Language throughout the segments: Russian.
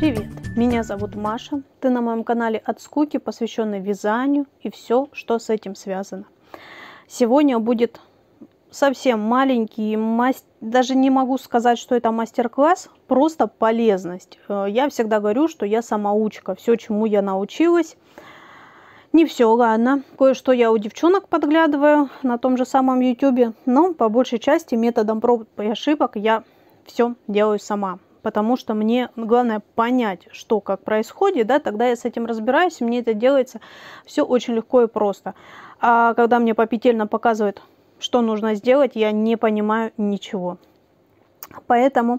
Привет! Меня зовут Маша. Ты на моем канале от скуки, посвященный вязанию и все, что с этим связано. Сегодня будет совсем маленький, даже не могу сказать, что это мастер-класс, просто полезность. Я всегда говорю, что я самоучка. Все, чему я научилась, не все, ладно. Кое-что я у девчонок подглядываю на том же самом YouTube, но по большей части методом проб и ошибок я все делаю сама. Потому что мне главное понять, что как происходит, да, тогда я с этим разбираюсь, и мне это делается все очень легко и просто. А когда мне попетельно показывают, что нужно сделать, я не понимаю ничего. Поэтому,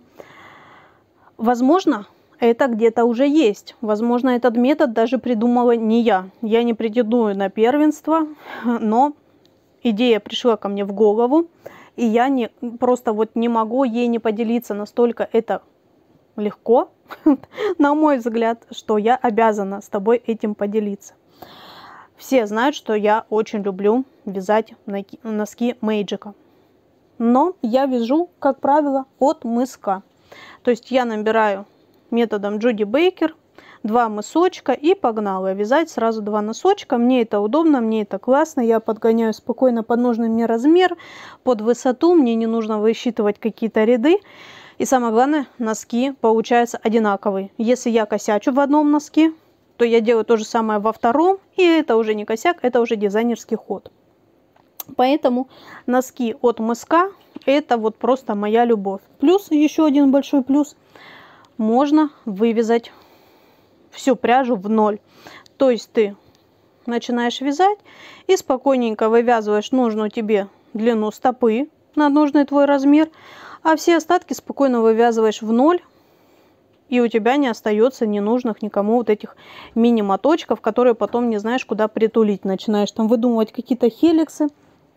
возможно, это где-то уже есть. Возможно, этот метод даже придумала не я. Я не претендую на первенство, но идея пришла ко мне в голову, и я просто вот не могу ей не поделиться, настолько это легко, на мой взгляд, что я обязана с тобой этим поделиться. Все знают, что я очень люблю вязать носки Мэйджика. Но я вяжу, как правило, от мыска. То есть я набираю методом Джуди Бейкер 2 мысочка и погнала вязать сразу 2 носочка. Мне это удобно, мне это классно. Я подгоняю спокойно под нужный мне размер, под высоту. Мне не нужно высчитывать какие-то ряды. И самое главное, носки получаются одинаковые. Если я косячу в одном носке, то я делаю то же самое во втором. И это уже не косяк, это уже дизайнерский ход. Поэтому носки от мыска — это вот просто моя любовь. Плюс, еще один большой плюс, можно вывязать всю пряжу в ноль. То есть ты начинаешь вязать и спокойненько вывязываешь нужную тебе длину стопы на нужный твой размер, а все остатки спокойно вывязываешь в ноль, и у тебя не остается ненужных никому вот этих мини-моточков, которые потом не знаешь, куда притулить. Начинаешь там выдумывать какие-то хеликсы,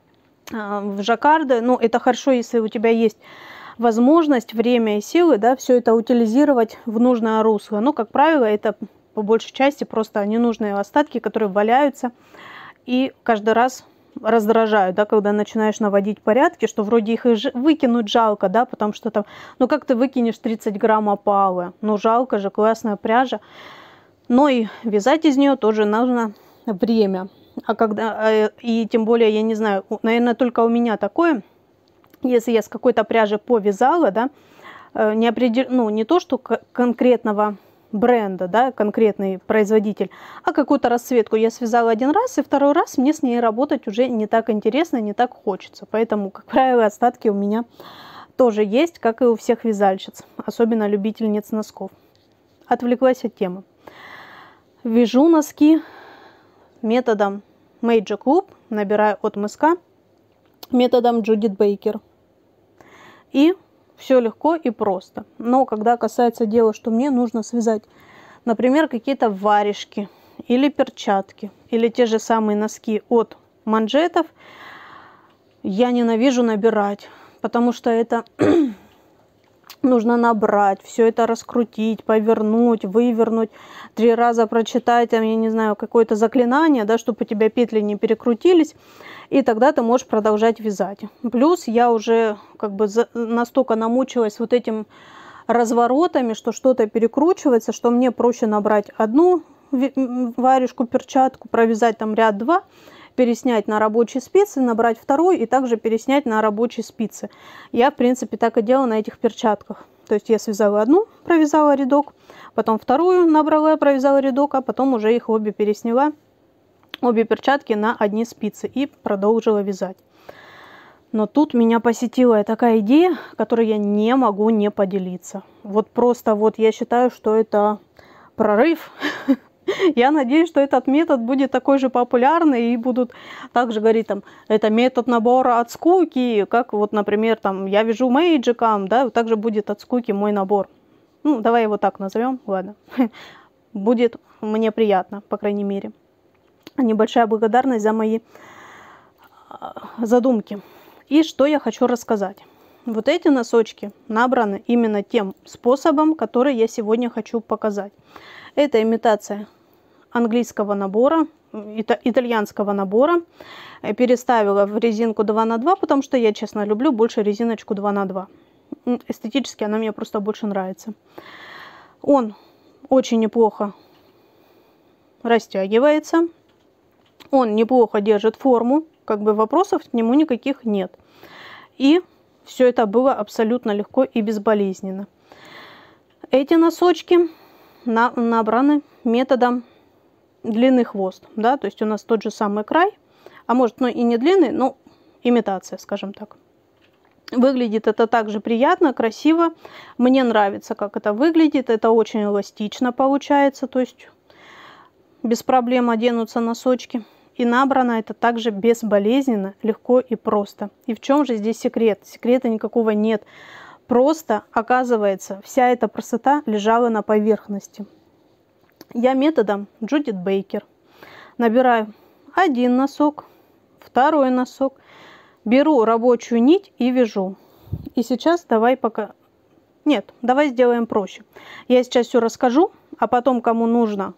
в жаккарды. Ну, это хорошо, если у тебя есть возможность, время и силы, да, все это утилизировать в нужное русло. Но, как правило, это по большей части просто ненужные остатки, которые валяются и каждый раз раздражают, да, когда начинаешь наводить порядки, что вроде их и выкинуть жалко, да, потому что там, ну как ты выкинешь 30 грамм опалы, ну жалко же, классная пряжа, но и вязать из нее тоже нужно время, а когда, и тем более, я не знаю, наверное, только у меня такое, если я с какой-то пряжи повязала, да, не то, что конкретного бренда, да, конкретный производитель, а какую-то расцветку я связала один раз, и второй раз мне с ней работать уже не так интересно, не так хочется. Поэтому, как правило, остатки у меня тоже есть, как и у всех вязальщиц, особенно любительниц носков. Отвлеклась от темы. Вяжу носки методом Magic Loop, набираю от мыска методом Джудит Бейкер. И все легко и просто. Но когда касается дела, что мне нужно связать, например, какие-то варежки или перчатки, или те же самые носки от манжетов, я ненавижу набирать, потому что это нужно набрать, все это раскрутить, повернуть, вывернуть, 3 раза прочитать, там, я не знаю, какое-то заклинание, да, чтобы у тебя петли не перекрутились, и тогда ты можешь продолжать вязать. Плюс я уже как бы настолько намучилась вот этим разворотами, что что-то перекручивается, что мне проще набрать одну варежку, перчатку, провязать там ряд-два, переснять на рабочие спицы, набрать второй и также переснять на рабочие спицы. Я, в принципе, так и делала на этих перчатках. То есть я связала одну, провязала рядок, потом вторую набрала, провязала рядок, а потом уже их обе пересняла, обе перчатки на одни спицы и продолжила вязать. Но тут меня посетила такая идея, которой я не могу не поделиться. Вот просто вот я считаю, что это прорыв. Я надеюсь, что этот метод будет такой же популярный и будут также говорить, там, это метод набора от скуки, как вот, например, там, я вяжу Мэйджиком, да, также будет от скуки мой набор. Ну, давай его так назовем, ладно. Будет мне приятно, по крайней мере. Небольшая благодарность за мои задумки. И что я хочу рассказать. Вот эти носочки набраны именно тем способом, который я сегодня хочу показать. Это имитация английского набора, итальянского набора. Переставила в резинку 2 на 2, потому что я, честно, люблю больше резиночку 2 на 2. Эстетически она мне просто больше нравится. Он очень неплохо растягивается. Он неплохо держит форму, как бы вопросов к нему никаких нет. И все это было абсолютно легко и безболезненно. Эти носочки набраны методом длинный хвост, да, то есть у нас тот же самый край, а может, ну и не длинный, но имитация, скажем так. Выглядит это также приятно, красиво. Мне нравится, как это выглядит. Это очень эластично получается, то есть без проблем оденутся носочки. И набрано это также безболезненно, легко и просто. И в чем же здесь секрет? Секрета никакого нет. Просто, оказывается, вся эта простота лежала на поверхности. Я методом Джудит Бейкер набираю один носок, второй носок, беру рабочую нить и вяжу. И сейчас давай пока... Нет, давай сделаем проще. Я сейчас все расскажу, а потом, кому нужно,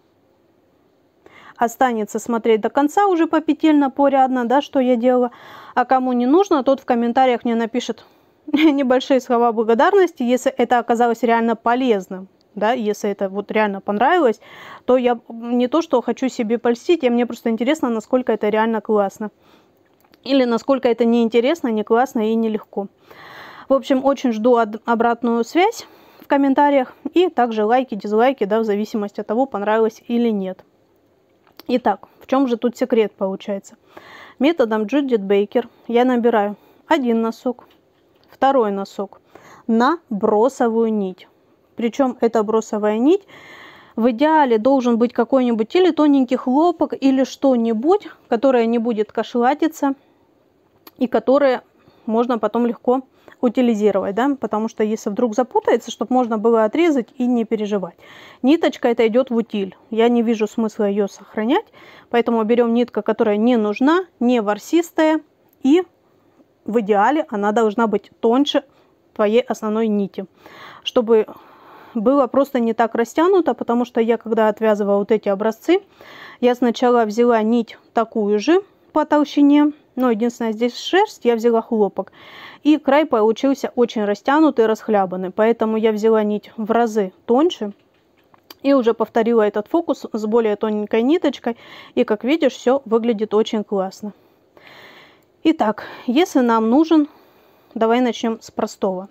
останется смотреть до конца уже попетельно, порядно, да, что я делала. А кому не нужно, тот в комментариях мне напишет небольшие слова благодарности, если это оказалось реально полезным. Да, если это вот реально понравилось, то я не то, что хочу себе польстить, а мне просто интересно, насколько это реально классно. Или насколько это неинтересно, не классно и нелегко. В общем, очень жду обратную связь в комментариях. И также лайки, дизлайки, да, в зависимости от того, понравилось или нет. Итак, в чем же тут секрет получается? Методом Джудит Бейкер я набираю один носок, второй носок на бросовую нить. Причем эта бросовая нить в идеале должен быть какой-нибудь или тоненький хлопок, или что-нибудь, которое не будет кошлатиться и которое можно потом легко утилизировать, да? Потому что если вдруг запутается, чтобы можно было отрезать и не переживать. Ниточка это идет в утиль. Я не вижу смысла ее сохранять, поэтому берем нитку, которая не нужна, не ворсистая, и в идеале она должна быть тоньше твоей основной нити, чтобы было просто не так растянуто, потому что я, когда отвязывала вот эти образцы, я сначала взяла нить такую же по толщине, но единственное, здесь шерсть, я взяла хлопок. И край получился очень растянутый, расхлябанный, поэтому я взяла нить в разы тоньше и уже повторила этот фокус с более тоненькой ниточкой. И, как видишь, все выглядит очень классно. Итак, если нам нужен, давай начнем с простого.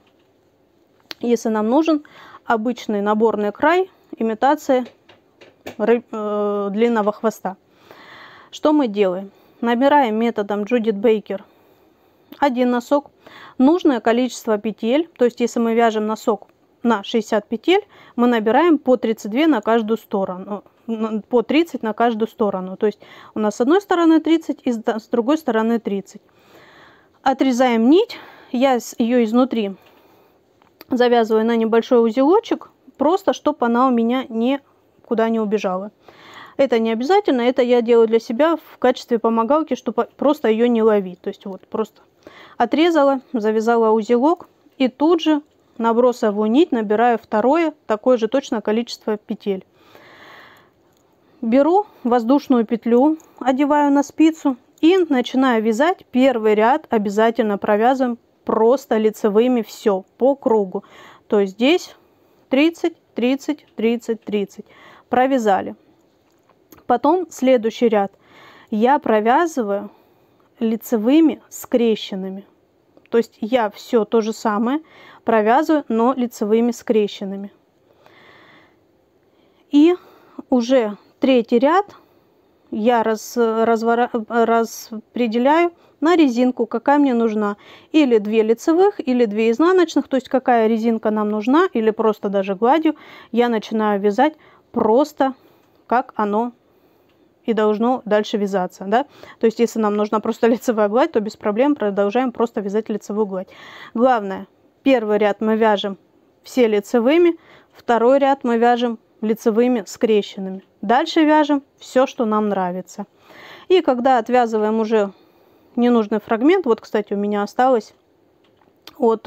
Если нам нужен обычный наборный край, имитация длинного хвоста. Что мы делаем? Набираем методом Джудит Бейкер один носок, нужное количество петель, то есть если мы вяжем носок на 60 петель, мы набираем по 32 на каждую сторону, по 30 на каждую сторону. То есть у нас с одной стороны 30 и с другой стороны 30. Отрезаем нить, я ее изнутри завязываю на небольшой узелочек, просто чтобы она у меня никуда не убежала. Это не обязательно, это я делаю для себя в качестве помогалки, чтобы просто ее не ловить. То есть вот просто отрезала, завязала узелок и тут же на бросовую нить набираю второе, такое же точно количество петель. Беру воздушную петлю, одеваю на спицу и начинаю вязать. Первый ряд обязательно провязываем просто лицевыми все по кругу. То есть здесь 30, 30, 30, 30. Провязали. Потом следующий ряд я провязываю лицевыми скрещенными. То есть я все то же самое провязываю, но лицевыми скрещенными. И уже третий ряд я распределяю на резинку, какая мне нужна. Или 2 лицевых, или 2 изнаночных. То есть какая резинка нам нужна, или просто даже гладью. Я начинаю вязать просто как оно и должно дальше вязаться, да? То есть если нам нужна просто лицевая гладь, то без проблем продолжаем просто вязать лицевую гладь. Главное, первый ряд мы вяжем все лицевыми, второй ряд мы вяжем лицевыми скрещенными. Дальше вяжем все, что нам нравится. И когда отвязываем уже ненужный фрагмент, вот, кстати, у меня осталось от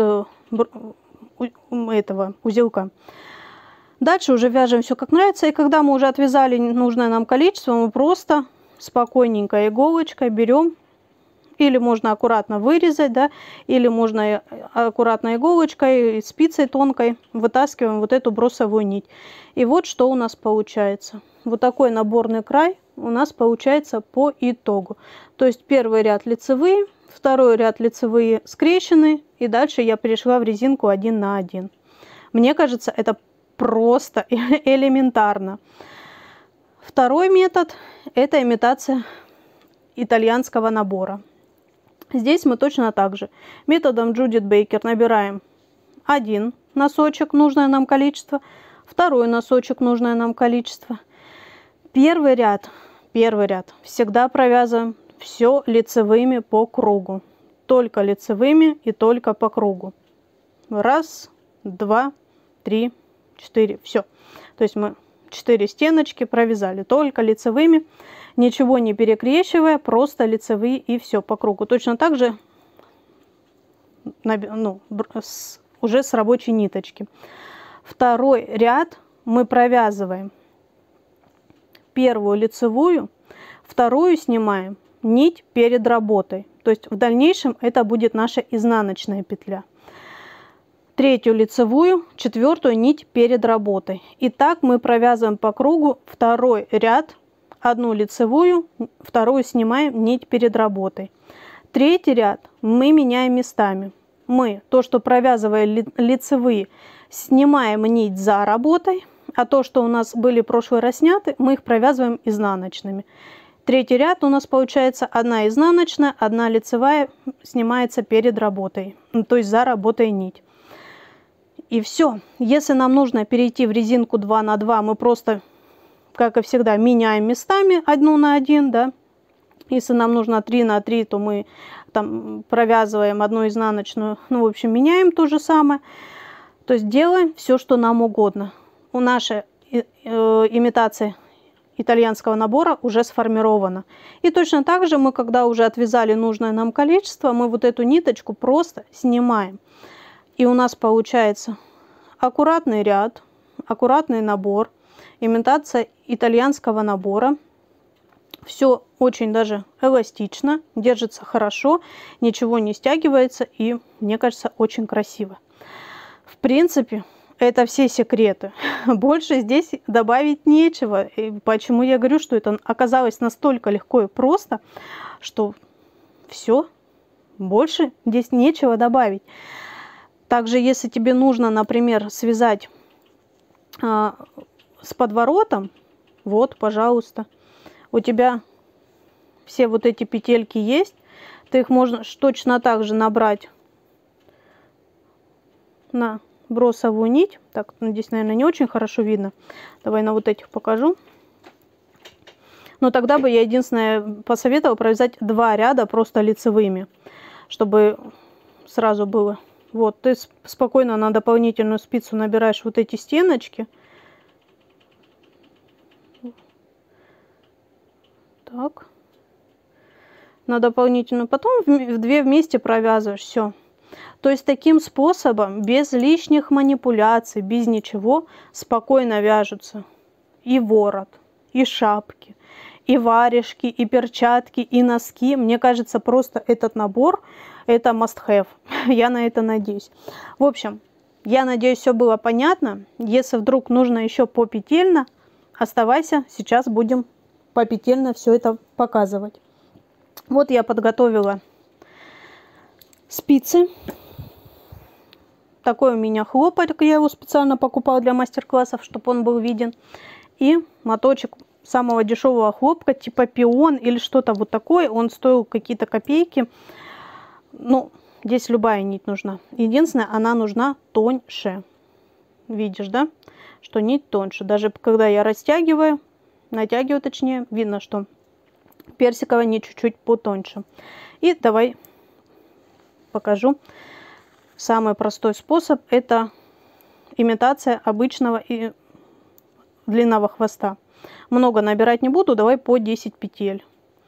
этого узелка. Дальше уже вяжем все как нравится. И когда мы уже отвязали нужное нам количество, мы просто спокойненько иголочкой берем Или можно аккуратно вырезать, да, или можно аккуратно иголочкой, спицей тонкой вытаскиваем вот эту бросовую нить. И вот что у нас получается. Вот такой наборный край у нас получается по итогу. То есть первый ряд лицевые, второй ряд лицевые скрещены, и дальше я перешла в резинку 1 на 1. Мне кажется, это просто элементарно. Второй метод – это имитация итальянского набора. Здесь мы точно так же методом Джудит Бейкер набираем один носочек, нужное нам количество, второй носочек, нужное нам количество. Первый ряд всегда провязываем все лицевыми по кругу. Только лицевыми и только по кругу. Раз, два, три, четыре. Все. То есть мы 4 стеночки провязали только лицевыми, ничего не перекрещивая, просто лицевые и все по кругу. Точно так же уже с рабочей ниточки. Второй ряд мы провязываем первую лицевую, вторую снимаем нить перед работой. То есть в дальнейшем это будет наша изнаночная петля. Третью лицевую, четвертую нить перед работой. И так мы провязываем по кругу второй ряд, одну лицевую, вторую снимаем нить перед работой. Третий ряд мы меняем местами. Мы то, что провязывая лицевые, снимаем нить за работой, а то, что у нас были прошлые раз сняты, мы их провязываем изнаночными. Третий ряд у нас получается одна изнаночная, одна лицевая снимается перед работой, то есть за работой нить. И все. Если нам нужно перейти в резинку 2 на 2, мы просто, как и всегда, меняем местами 1 на 1, да. Если нам нужно 3 на 3, то мы там провязываем одну изнаночную, ну, в общем, меняем то же самое. То есть делаем все, что нам угодно. У нашей имитации итальянского набора уже сформирована. И точно так же мы, когда уже отвязали нужное нам количество, мы вот эту ниточку просто снимаем. И у нас получается аккуратный ряд, аккуратный набор, имитация итальянского набора. Все очень даже эластично, держится хорошо, ничего не стягивается и, мне кажется, очень красиво. В принципе, это все секреты. Больше здесь добавить нечего. И почему я говорю, что это оказалось настолько легко и просто, что все, больше здесь нечего добавить. Также, если тебе нужно, например, связать с подворотом, вот, пожалуйста, у тебя все вот эти петельки есть, ты их можно точно так же набрать на бросовую нить. Так, здесь, наверное, не очень хорошо видно. Давай на вот этих покажу. Но тогда бы я единственное посоветовала провязать 2 ряда просто лицевыми, чтобы сразу было. Вот, ты спокойно на дополнительную спицу набираешь вот эти стеночки. Так. На дополнительную. Потом в 2 вместе провязываешь. Все. То есть таким способом, без лишних манипуляций, без ничего, спокойно вяжутся и ворот, и шапки, и варежки, и перчатки, и носки. Мне кажется, просто этот набор – это must-have. Я на это надеюсь. В общем, я надеюсь, все было понятно. Если вдруг нужно еще попетельно, оставайся. Сейчас будем попетельно все это показывать. Вот я подготовила спицы. Такой у меня хлопок. Я его специально покупала для мастер-классов, чтобы он был виден. И моточек самого дешевого хлопка, типа пион или что-то вот такое. Он стоил какие-то копейки. Ну, здесь любая нить нужна. Единственное, она нужна тоньше. Видишь, да? Что нить тоньше. Даже когда я растягиваю, натягиваю точнее, видно, что персиковая нить чуть-чуть потоньше. И давай покажу. Самый простой способ – это имитация обычного и длинного хвоста. Много набирать не буду, давай по 10 петель.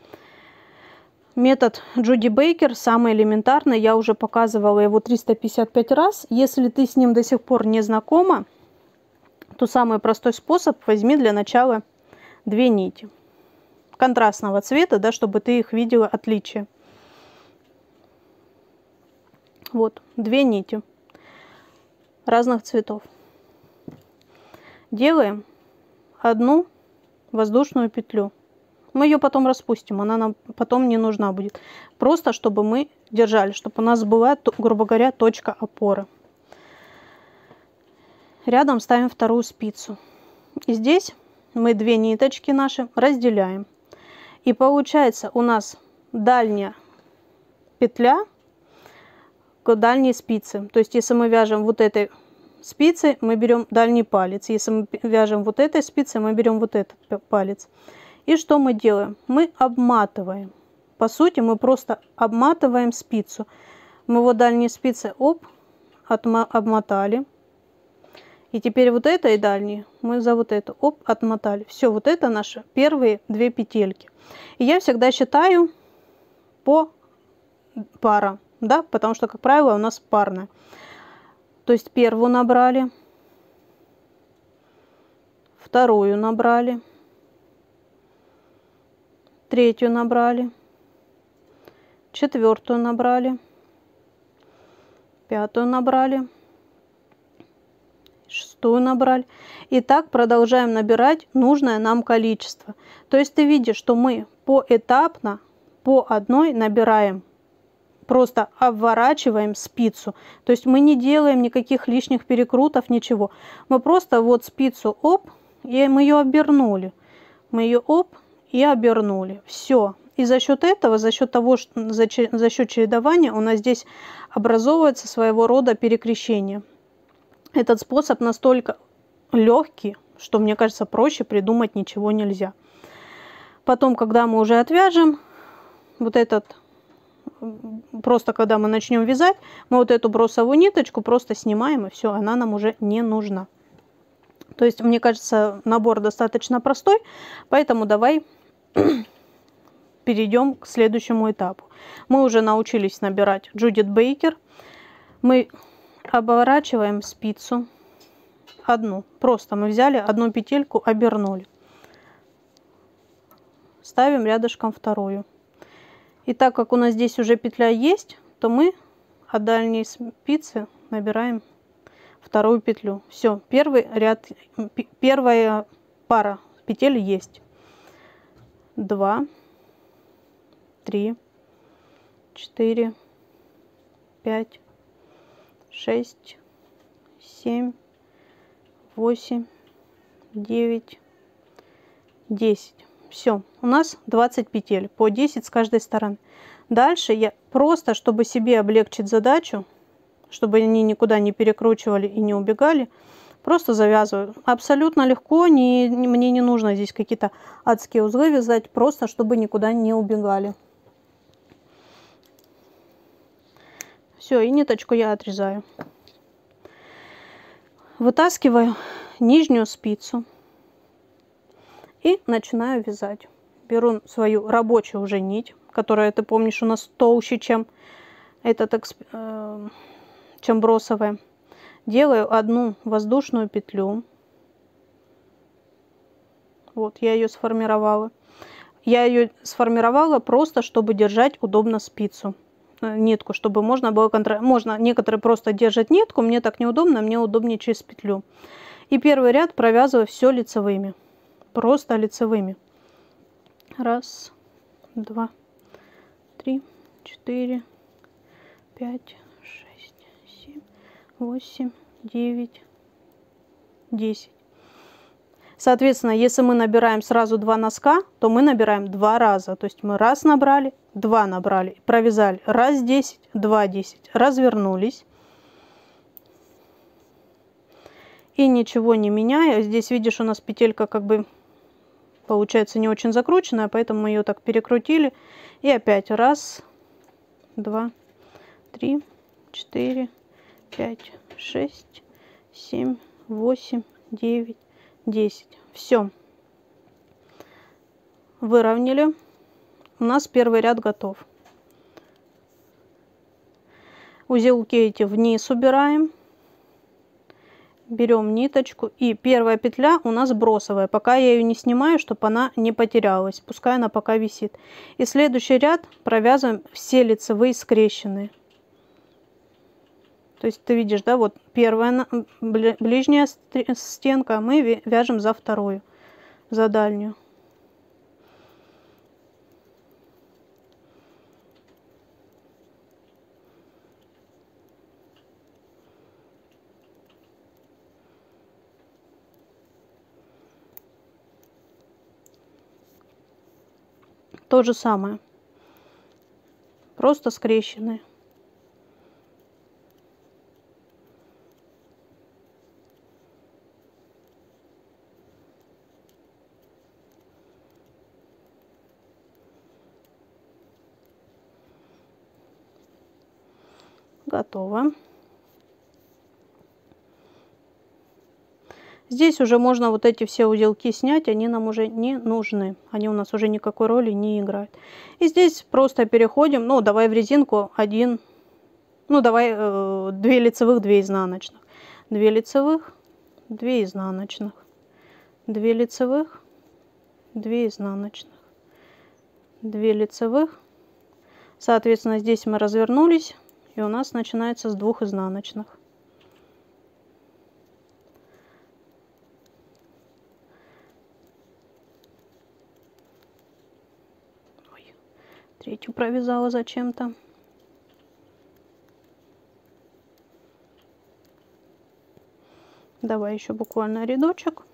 Метод Джуди Бейкер самый элементарный, я уже показывала его 355 раз. Если ты с ним до сих пор не знакома, то самый простой способ – возьми для начала 2 нити контрастного цвета, да, чтобы ты их видела отличие. Вот 2 нити разных цветов. Делаем одну воздушную петлю. Мы ее потом распустим, она нам потом не нужна будет. Просто чтобы мы держали, чтобы у нас была, грубо говоря, точка опоры. Рядом ставим вторую спицу. И здесь мы 2 ниточки наши разделяем. И получается у нас дальняя петля к дальней спице. То есть если мы вяжем вот этой спицей, мы берем дальний палец. Если мы вяжем вот этой спицей, мы берем вот этот палец. И что мы делаем? Мы обматываем. По сути, мы просто обматываем спицу. Мы вот дальней спицей обмотали. И теперь вот этой дальней мы за вот эту отмотали. Все, вот это наши первые 2 петельки. И я всегда считаю по парам, да, потому что, как правило, у нас парная. То есть первую набрали, вторую набрали, третью набрали, четвертую набрали, пятую набрали, шестую набрали. И так продолжаем набирать нужное нам количество. То есть ты видишь, что мы поэтапно по одной набираем. Просто обворачиваем спицу. То есть мы не делаем никаких лишних перекрутов, ничего. Мы просто вот спицу оп, и мы ее обернули. Мы ее оп и обернули. Все. И за счет этого, за счет того, что за счет чередования у нас здесь образовывается своего рода перекрещение. Этот способ настолько легкий, что, мне кажется, проще придумать ничего нельзя. Потом, когда мы уже отвяжем, вот этот, просто когда мы начнем вязать, мы вот эту бросовую ниточку просто снимаем, и все, она нам уже не нужна. То есть, мне кажется, набор достаточно простой, поэтому давай перейдем к следующему этапу. Мы уже научились набирать Джудит Бейкер. Мы оборачиваем спицу одну. Просто мы взяли одну петельку, обернули. Ставим рядышком вторую. И так как у нас здесь уже петля есть, то мы от дальней спицы набираем вторую петлю. Все, первый ряд, первая пара петель есть. 2, 3, 4, 5, 6, 7, 8, 9, 10. Все, у нас 20 петель, по 10 с каждой стороны. Дальше я просто, чтобы себе облегчить задачу, чтобы они никуда не перекручивали и не убегали, просто завязываю. Абсолютно легко, мне не нужно здесь какие-то адские узлы вязать, просто чтобы никуда не убегали. Все, и ниточку я отрезаю. Вытаскиваю нижнюю спицу и начинаю вязать. Беру свою рабочую уже нить, которая, ты помнишь, у нас толще, чем чем бросовая. Делаю одну воздушную петлю. Вот, я ее сформировала. Я ее сформировала просто, чтобы держать удобно спицу, нитку, чтобы можно было можно, некоторые просто держат нитку, мне так неудобно, мне удобнее через петлю. И первый ряд провязываю все лицевыми, просто лицевыми. 1, 2, 3, 4, 5, 6, 7, 8, 9, 10. Соответственно, если мы набираем сразу 2 носка, то мы набираем 2 раза. То есть мы раз набрали, 2 набрали, провязали раз 10, 2 10, развернулись. И ничего не меняя. Здесь, видишь, у нас петелька как бы получается не очень закрученная, поэтому мы ее так перекрутили. И опять 1, 2, 3, 4, 5, 6, 7, 8, 9, 10. Все. Выровняли. У нас первый ряд готов. Узелки эти вниз убираем. Берем ниточку. И первая петля у нас бросовая. Пока я ее не снимаю, чтобы она не потерялась. Пускай она пока висит. И следующий ряд провязываем все лицевые скрещенные. То есть ты видишь, да, вот первая ближняя стенка, мы вяжем за вторую, за дальнюю. То же самое, просто скрещенные. Готово. Здесь уже можно вот эти все узелки снять, они нам уже не нужны. Они у нас уже никакой роли не играют. И здесь просто переходим, ну, давай в резинку один, ну, давай 2 лицевых, 2 изнаночных. 2 лицевых, 2 изнаночных. 2 лицевых, 2 изнаночных. 2 лицевых. Соответственно, здесь мы развернулись, и у нас начинается с 2 изнаночных. Третью провязала зачем-то. Давай еще буквально рядочек.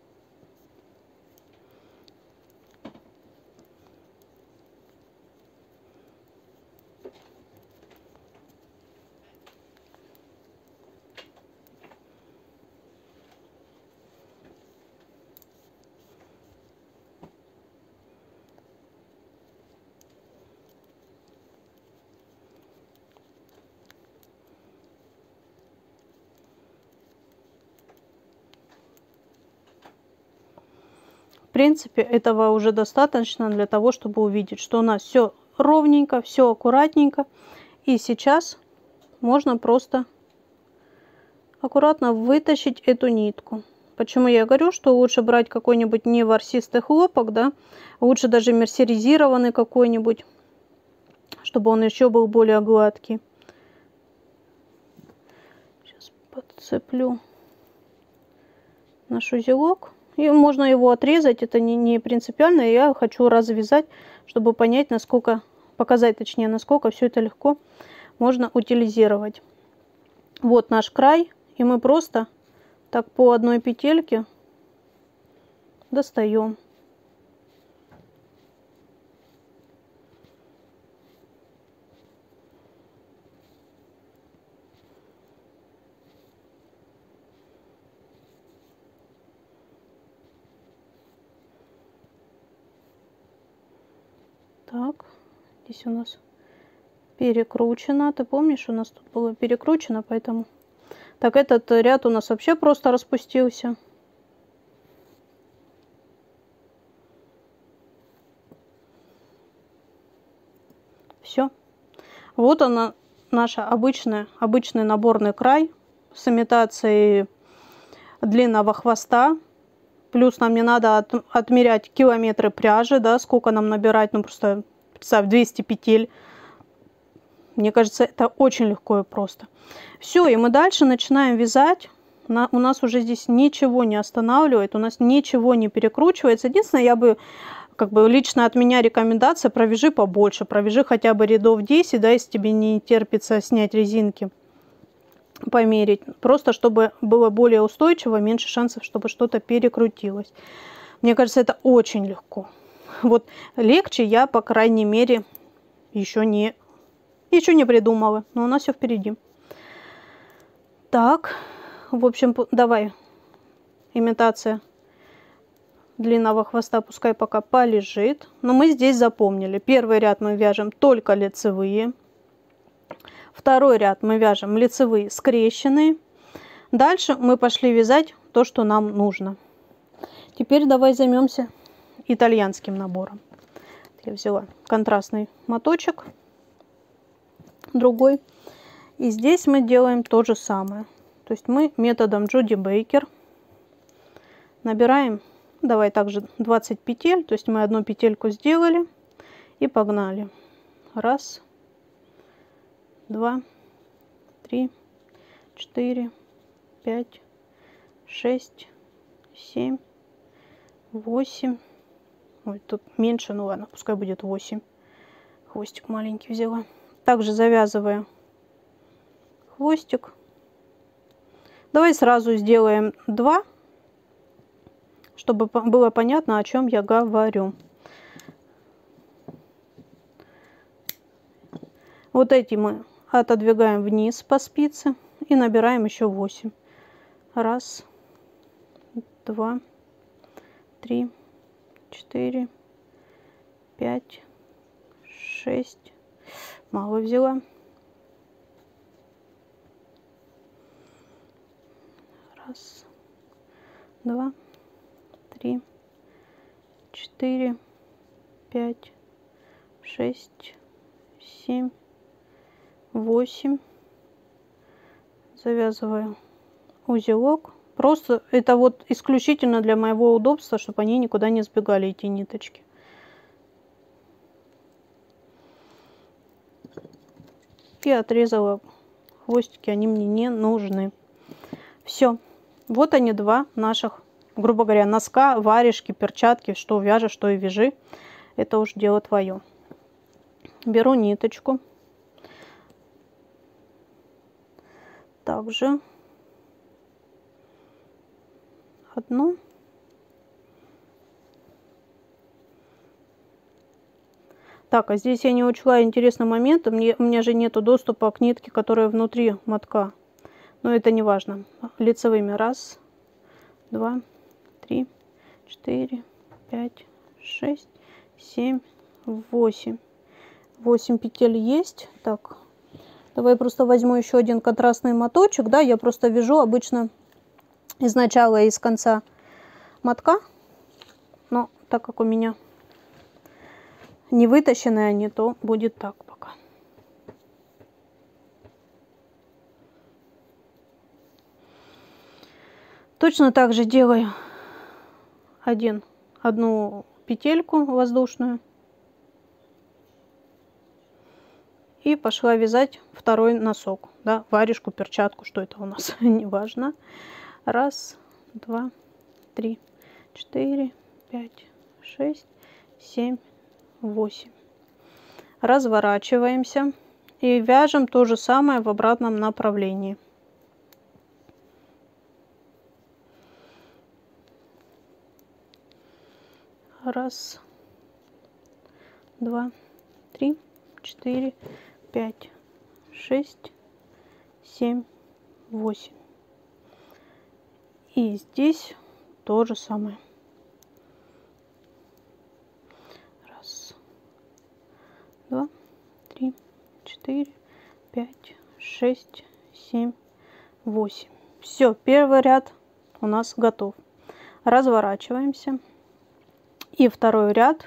В принципе, этого уже достаточно для того, чтобы увидеть, что у нас все ровненько, все аккуратненько. И сейчас можно просто аккуратно вытащить эту нитку. Почему я говорю, что лучше брать какой-нибудь не ворсистый хлопок, да, лучше даже мерсеризированный какой-нибудь, чтобы он еще был более гладкий. Сейчас подцеплю наш узелок. И можно его отрезать, это не принципиально. Я хочу развязать, чтобы понять, насколько, показать точнее, насколько все это легко можно утилизировать. Вот наш край, и мы просто так по одной петельке достаем. Так, здесь у нас перекручено. Ты помнишь, у нас тут было перекручено, поэтому... Так, этот ряд у нас вообще просто распустился. Все. Вот она, наша обычный наборный край с имитацией длинного хвоста. Плюс нам не надо отмерять километры пряжи, да, сколько нам набирать, ну просто, представь, 200 петель. Мне кажется, это очень легко и просто. Все, и мы дальше начинаем вязать. У нас уже здесь ничего не останавливает, у нас ничего не перекручивается. Единственное, я бы, как бы лично от меня рекомендация, провяжи побольше, провяжи хотя бы рядов 10, да, если тебе не терпится снять резинки, померить. Просто чтобы было более устойчиво, меньше шансов, чтобы что-то перекрутилось. Мне кажется, это очень легко. Вот легче я, по крайней мере, еще не придумала. Но у нас все впереди. Так, в общем, давай. Имитация длинного хвоста пускай пока полежит. Но мы здесь запомнили. Первый ряд мы вяжем только лицевые. Второй ряд мы вяжем лицевые скрещенные. Дальше мы пошли вязать то, что нам нужно. Теперь давай займемся итальянским набором. Я взяла контрастный моточек, другой. И здесь мы делаем то же самое. То есть мы методом Джуди Бейкер набираем, давай также 20 петель. То есть мы одну петельку сделали и погнали. Раз, 2, 3, 4, 5, 6, 7, 8. Ой, тут меньше, ну ладно, пускай будет 8. Хвостик маленький взяла. Также завязываю хвостик. Давай сразу сделаем 2, чтобы было понятно, о чем я говорю. Вот эти мы отодвигаем вниз по спице и набираем еще 8. 1, 2, 3, 4, 5, 6. Мало взяла. 1, 2, 3, 4, 5, 6, 7, 8. Завязываю узелок. Просто это вот исключительно для моего удобства, чтобы они никуда не сбегали, эти ниточки. И отрезала хвостики, они мне не нужны. Все. Вот они, 2 наших, грубо говоря, носка, варежки, перчатки, что вяжешь, что и вяжи. Это уж дело твое. Беру ниточку. Также одну. Так, а здесь я не учла интересный момент. У меня же нету доступа к нитке, которая внутри мотка. Но это не важно. Лицевыми 1, 2, 3, 4, 5, 6, 7, 8. 8 петель есть. Так, давай просто возьму еще один контрастный моточек. Да, я просто вяжу обычно из начала и из конца мотка. Но так как у меня не вытащены они, то будет так пока. Точно так же делаю одну петельку воздушную. И пошла вязать второй носок. Да, варежку, перчатку, что это у нас, неважно. 1, 2, 3, 4, 5, 6, 7, 8. Разворачиваемся и вяжем то же самое в обратном направлении. Раз, 2, 3, 4, 5, 6, 7, 8. И здесь то же самое. 1, 2, 3, 4, 5, 6, 7, 8. Все, первый ряд у нас готов. Разворачиваемся. И второй ряд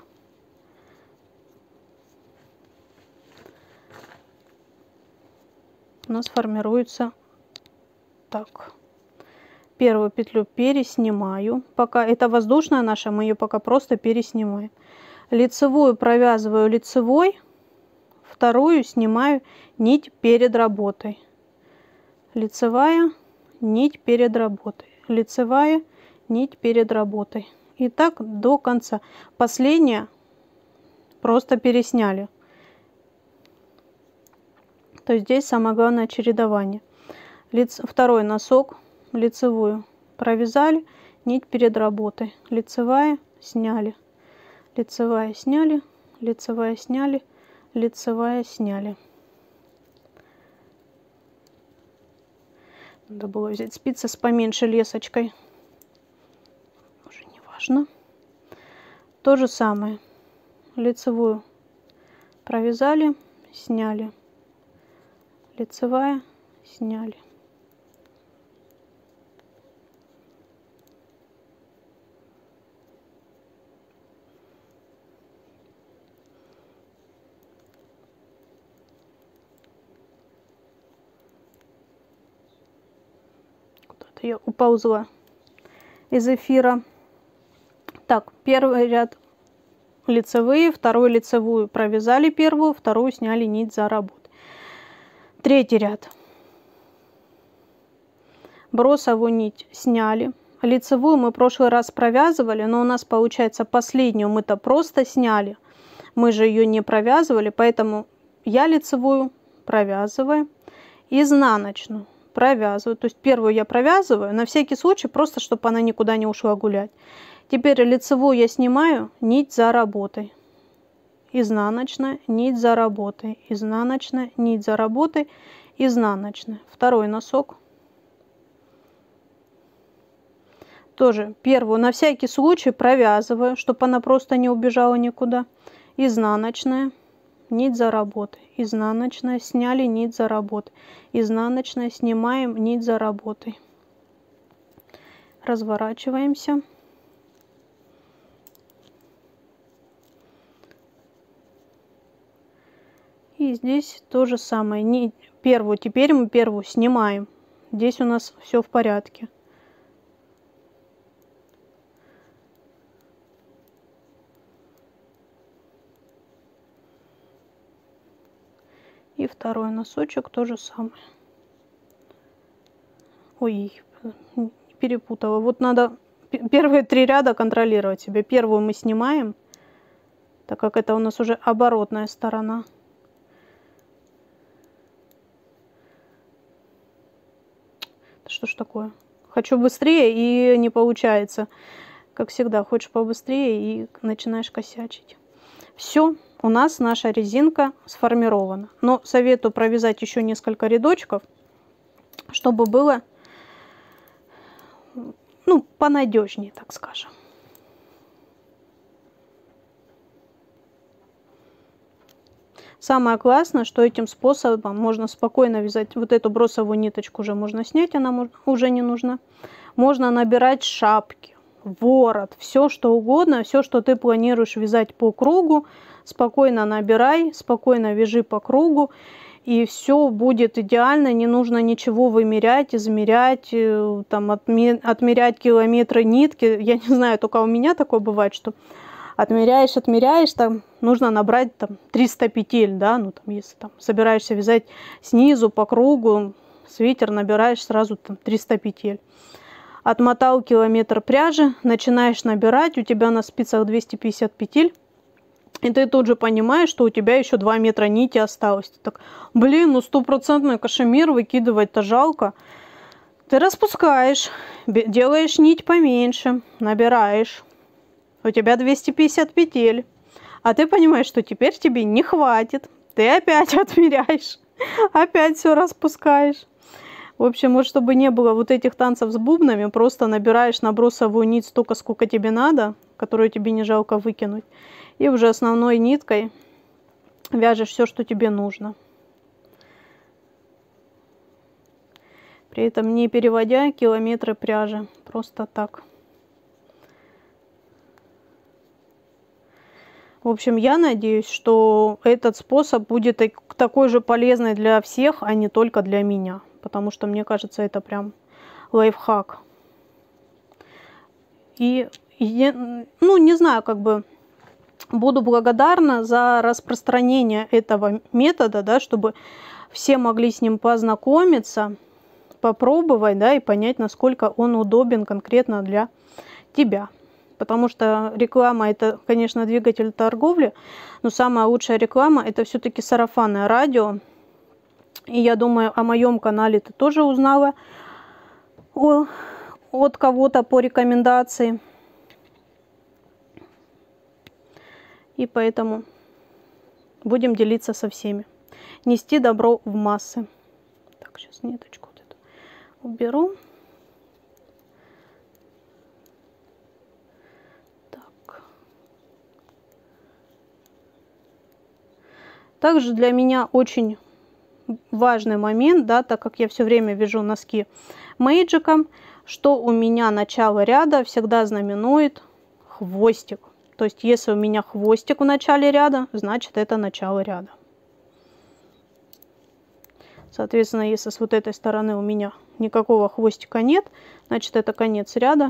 у нас формируется так. Первую петлю переснимаю. Пока это воздушная наша, мы ее пока просто переснимаем. Лицевую провязываю лицевой, вторую снимаю нить перед работой. Лицевая, нить перед работой. Лицевая, нить перед работой. И так до конца. Последняя просто пересняли. То есть здесь самое главное чередование. Второй носок, лицевую провязали, нить перед работой. Лицевая, сняли. Лицевая, сняли. Лицевая, сняли. Лицевая, сняли. Надо было взять спицы с поменьше лесочкой. Уже не важно. То же самое. Лицевую провязали, сняли. Лицевая, сняли. Куда-то я уползла из эфира. Так, первый ряд лицевые, вторую лицевую провязали первую, вторую сняли нить за работу. Третий ряд. бросовую нить сняли. Лицевую мы в прошлый раз провязывали, но у нас получается последнюю мы-то просто сняли. Мы же ее не провязывали, поэтому я лицевую провязываю, изнаночную провязываю. То есть первую я провязываю на всякий случай, просто чтобы она никуда не ушла гулять. Теперь лицевую я снимаю, нить за работой. Изнаночная, нить за работой, изнаночная, нить за работой, изнаночная. Второй носок. Тоже первую на всякий случай провязываю, чтобы она просто не убежала никуда. Изнаночная, нить за работой, изнаночная, сняли нить за работой, изнаночная, снимаем нить за работой. Разворачиваемся. И здесь то же самое. Первую, теперь мы первую снимаем. Здесь у нас все в порядке. И второй носочек то же самое. Ой, перепутала. Вот надо первые 3 ряда контролировать себе. Первую мы снимаем, так как это у нас уже оборотная сторона. Что ж такое? Хочу быстрее и не получается. Как всегда, хочешь побыстрее и начинаешь косячить. Все, у нас наша резинка сформирована. Но советую провязать еще несколько рядочков, чтобы было, ну, понадежнее, так скажем. Самое классное, что этим способом можно спокойно вязать. Вот эту бросовую ниточку уже можно снять, она уже не нужна. Можно набирать шапки, ворот, все что угодно, все, что ты планируешь вязать по кругу. Спокойно набирай, спокойно вяжи по кругу, и все будет идеально. Не нужно ничего вымерять, измерять, там, отмерять километры нитки. Я не знаю, только у меня такое бывает, что отмеряешь, там нужно набрать там 300 петель, да, ну там если там собираешься вязать снизу по кругу, свитер набираешь сразу там 300 петель. Отмотал километр пряжи, начинаешь набирать, у тебя на спицах 250 петель, и ты тут же понимаешь, что у тебя еще 2 метра нити осталось. Ты так, блин, ну 100% кашемир выкидывать-то жалко. Ты распускаешь, делаешь нить поменьше, набираешь. У тебя 250 петель, а ты понимаешь, что теперь тебе не хватит. Ты опять отмеряешь, опять все распускаешь. В общем, вот чтобы не было вот этих танцев с бубнами, просто набираешь на бросовую нить столько, сколько тебе надо, которую тебе не жалко выкинуть. И уже основной ниткой вяжешь все, что тебе нужно. При этом не переводя километры пряжи, просто так. В общем, я надеюсь, что этот способ будет такой же полезный для всех, а не только для меня. Потому что, мне кажется, это прям лайфхак. И ну, не знаю, как бы буду благодарна за распространение этого метода, да, чтобы все могли с ним познакомиться, попробовать, да, и понять, насколько он удобен конкретно для тебя. Потому что реклама — это, конечно, двигатель торговли, но самая лучшая реклама — это все-таки сарафанное радио. И я думаю, о моем канале ты тоже узнала от кого-то по рекомендации. И поэтому будем делиться со всеми. Нести добро в массы. Так, сейчас ниточку вот эту уберу. Также для меня очень важный момент, да, так как я все время вяжу носки мейджиком, что у меня начало ряда всегда знаменует хвостик. То есть если у меня хвостик в начале ряда, значит это начало ряда. Соответственно, если с вот этой стороны у меня никакого хвостика нет, значит это конец ряда.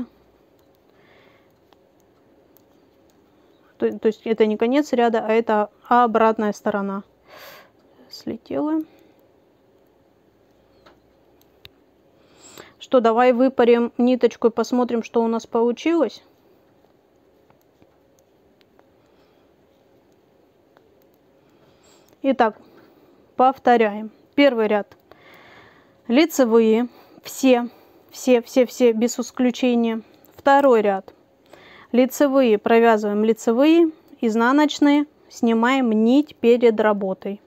То есть это не конец ряда, а это обратная сторона. Слетела. Что, давай выпарим ниточку и посмотрим, что у нас получилось. Итак, повторяем. Первый ряд лицевые, все без исключения. Второй ряд лицевые, провязываем лицевые, изнаночные, снимаем нить перед работой.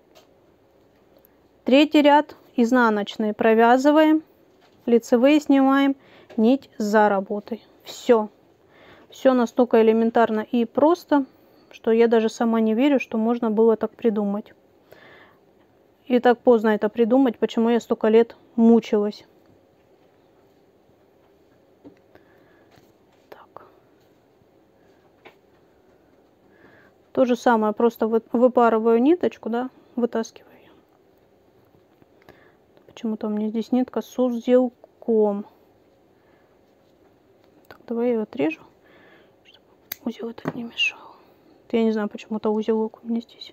Третий ряд изнаночные, провязываем, лицевые снимаем, нить за работой. Все настолько элементарно и просто, что я даже сама не верю, что можно было так придумать. И так поздно это придумать, почему я столько лет мучилась. Так. То же самое, просто выпарываю ниточку, да, вытаскиваю ее. Почему-то у меня здесь нитка с узелком. Так, давай я ее отрежу, чтобы узел этот не мешал. Я не знаю, почему-то узелок у меня здесь.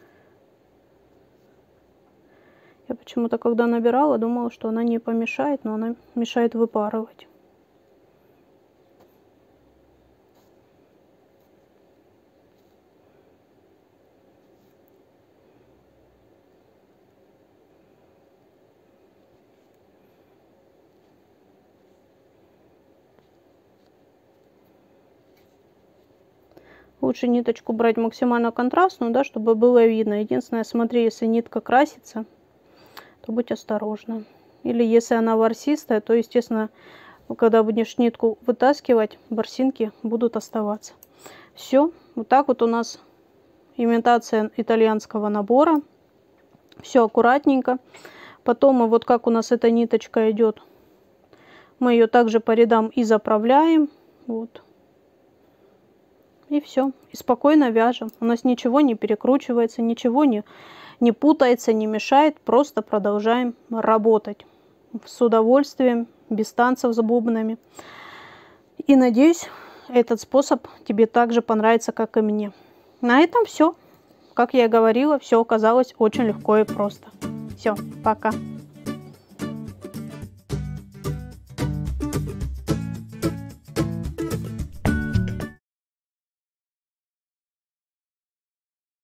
Я почему-то, когда набирала, думала, что она не помешает, но она мешает выпарывать. Лучше ниточку брать максимально контрастную, да, чтобы было видно. Единственное, смотри, если нитка красится, то будь осторожна. Или если она ворсистая, то, естественно, когда будешь нитку вытаскивать, ворсинки будут оставаться. Все, вот так вот у нас имитация итальянского набора. Все аккуратненько. Потом, вот как у нас эта ниточка идет, мы ее также по рядам и заправляем. Вот. И все. И спокойно вяжем. У нас ничего не перекручивается, ничего не путается, не мешает. Просто продолжаем работать. С удовольствием, без танцев с бубнами. И надеюсь, этот способ тебе также понравится, как и мне. На этом все. Как я и говорила, все оказалось очень легко и просто. Все, пока.